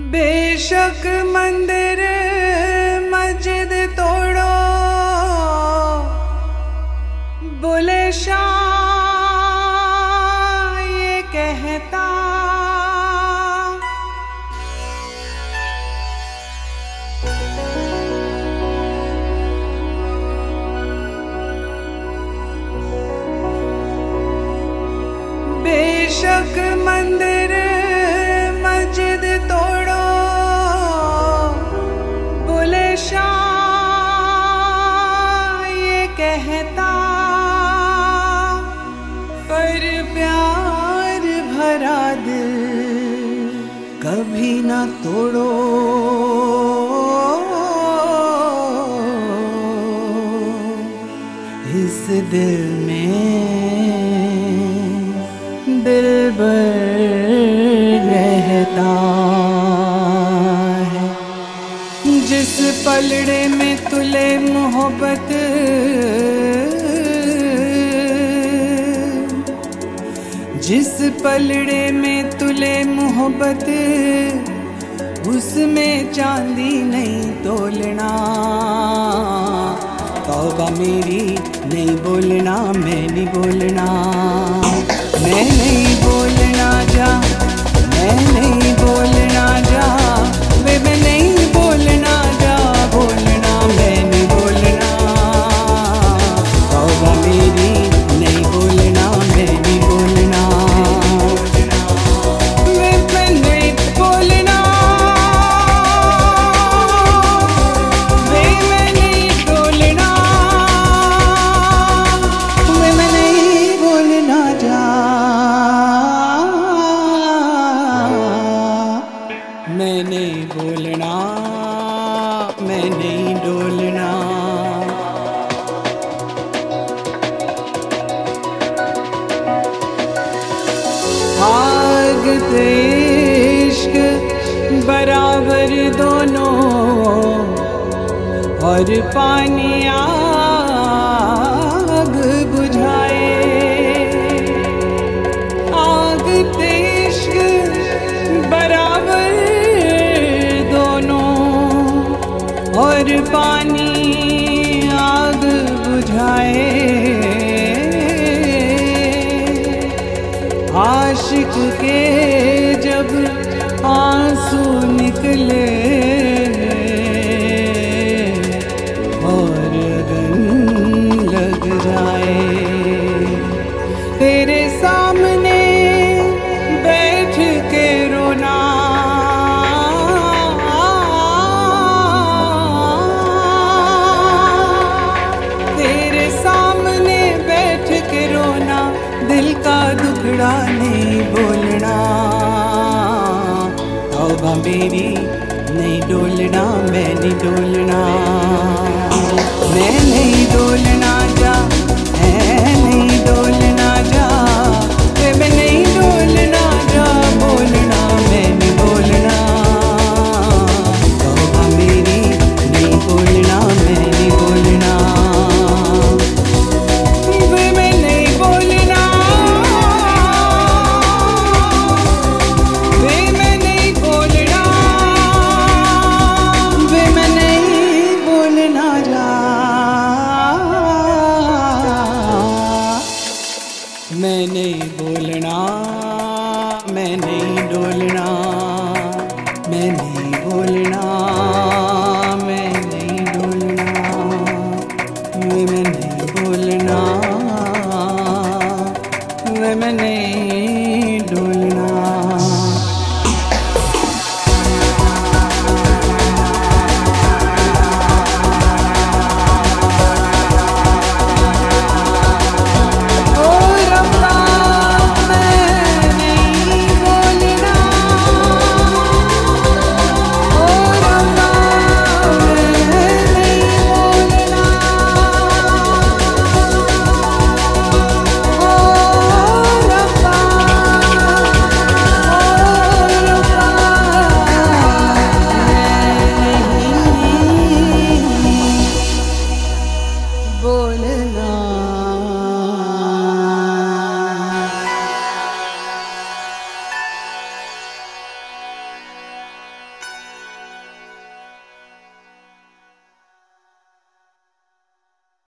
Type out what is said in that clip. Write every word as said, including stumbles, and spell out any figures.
बेशक मंदिर मस्जिद तोड़ो, बुले शाह ये कहता। बेशक मंदिर मस्जिद तोड़ो, बुले शाह ये कहता। पर प्यार भरा दिल कभी ना तोड़ो, इस दिल में दिलबर रहता है। जिस पलड़े में तुले मोहब्बत, जिस पलड़े में तुले मोहब्बत, उसमें चांदी नहीं तोलना। तौबा मेरी नहीं बोलना, मैं नहीं बोलना, मैं नहीं बोलना जा, मैं नहीं बोलना जा, वे मैं नहीं बोलना जा, बोलना मैं नहीं बोलना। तौबा मेरी नहीं बोलना, मैं नहीं बोलना, वे मैं नहीं बोलना, वे मैं नहीं बोलना, वे मैं नहीं बोलना जा, मैं नहीं बोलना, मैं नहीं डोलना। आग ते इश्क बराबर दोनों, और पानी आग बुझाए। आग ते इश्क बराबर दोनों, और पानी आग बुझाए। आशिक के जब आंसू निकले और अगन लग जाए, तेरे सामने बैठ के रोना, तेरे सामने बैठ के रोना, दिल का दुखड़ा नहीं बोलना। तौबा मेरी नहीं डोलना, मैं नहीं डोलना, मैं नहीं डोलना जा, मैं नहीं डोलना जा, वे मैं नहीं डोलना जा, बोलना मैं नहीं बोलना। तौबा मेरी नहीं बोलना, मैं नहीं बोलना, वे मैं नहीं बोलना, वे मैं नहीं बोलना, वे मैं नहीं बोलना जा, मैं नहीं बोलना, मैं नहीं डोलना, मैं नहीं बोलना, मैं नहीं डोलना, वे मैं नहीं बोलना, वे मैं नहीं डोलना। ओ रब्बा मैं नहीं बोलना, ओ रब्बा मैं नहीं बोलना, ओ रब्बा, ओ रब्बा मैं नहीं बोलना।